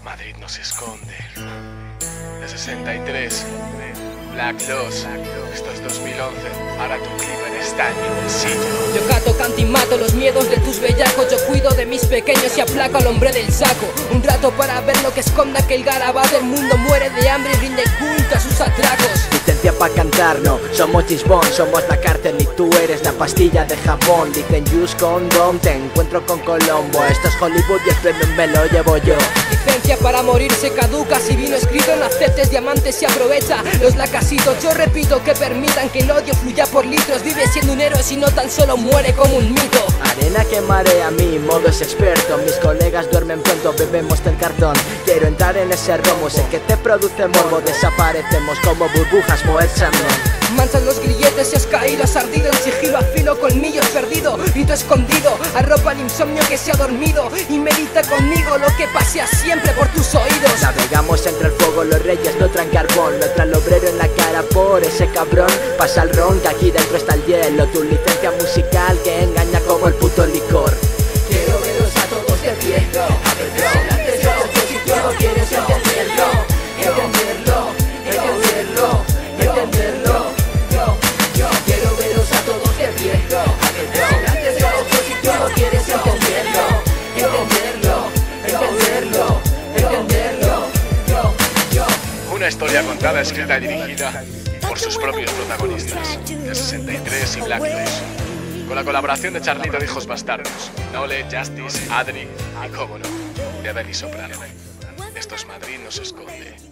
Madrid no se esconde. De 63, Black Loss. Esto es 2011. Ahora tu clima está en mi bolsillo. Yo cato, canto y mato los miedos de tus bellacos. Yo cuido de mis pequeños y aplaco al hombre del saco. Un rato para ver lo que esconda que el garabato del mundo muere de hambre y rinde culto a sus atracos. Licencia pa' cantar, no, somos James Bond, somos la cárcel y tú eres la pastilla de jabón. Dicen use condom, te encuentro con Colombo. Esto es Hollywood y el premio me lo llevo yo. Licencia para morir se caduca, si vino escrito no aceptes diamantes y aprovecha los lacasitos. Yo repito que permitan que el odio fluya por litros. Vive siendo un héroe si no tan solo muere como un mito. Arena que marea, mi modo es experto. Mis colegas duermen pronto, bebemos del cartón. Quiero entrar en ese romo, sé que te produce morbo. Desaparecemos como burbujas, Moet Chandon. Manchas los grilletes y has caído, has ardido en sigilo, a filo, colmillos perdido, grito escondido, arropa el insomnio que se ha dormido y medita conmigo lo que pasea siempre por tus oídos. Navegamos entre el fuego, los reyes no traen carbón, no traen el obrero en la cara por ese cabrón. Pasa el ron que aquí dentro está el hielo, tu licencia musical que engaña como el puto licor. Quiero veros a todos de pie, a ver si antes de otro sitio no quieres entenderlo, entenderlo, entenderlo, entenderlo. Quiero veros a todos de pie, a ver si antes de otro sitio no quieres entenderlo, entenderlo, entenderlo, entenderlo. Una historia contada, escrita y dirigida por sus propios protagonistas, de 63 y Black Loss, con la colaboración de Charlito de Hijos Bastardos, Nole, Justice, Adri y, cómo no, de Benny Soprano. Esto es Madrid no se esconde.